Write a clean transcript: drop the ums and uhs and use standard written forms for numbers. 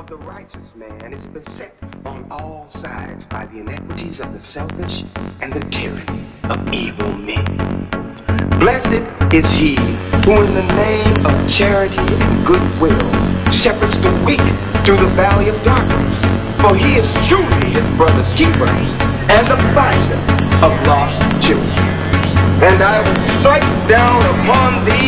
of the righteous man is beset on all sides by the inequities of the selfish and the tyranny of evil men. Blessed is he who in the name of charity and goodwill shepherds the weak through the valley of darkness, for he is truly his brother's keeper and the finder of lost children. And I will strike down upon thee